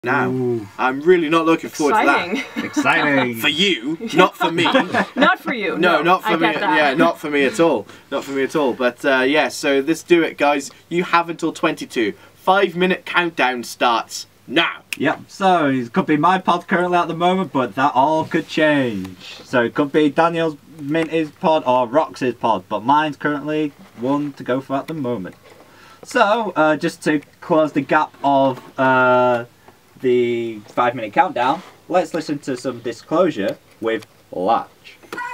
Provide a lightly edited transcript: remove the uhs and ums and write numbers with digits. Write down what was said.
now. Ooh. I'm really not looking forward to that. Exciting. For you, not for me. Not for you. No, not for I me. get that. Yeah, not for me at all. Not for me at all. But yeah, so let's do it, guys. You have until 22. 5-minute countdown starts now. Yep, so it could be my pod currently at the moment, but that all could change. So it could be Daniel's, Minty's pod or Roxy's pod, but mine's currently one to go for at the moment. So, just to close the gap of the 5-minute countdown, let's listen to some disclosure with Latch.